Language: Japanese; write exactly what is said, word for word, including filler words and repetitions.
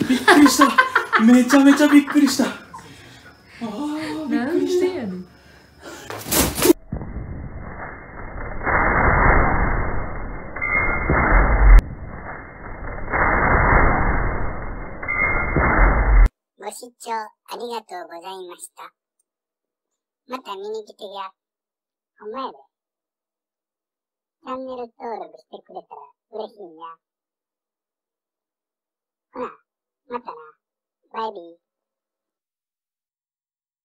びっくりした。めちゃめちゃびっくりした。ああ、びっくりした。 なんでやねん。 ご視聴ありがとうございました。また見に来てや。ほんまやで。チャンネル登録してくれたら嬉しいんや。ほな、またな。バイビー。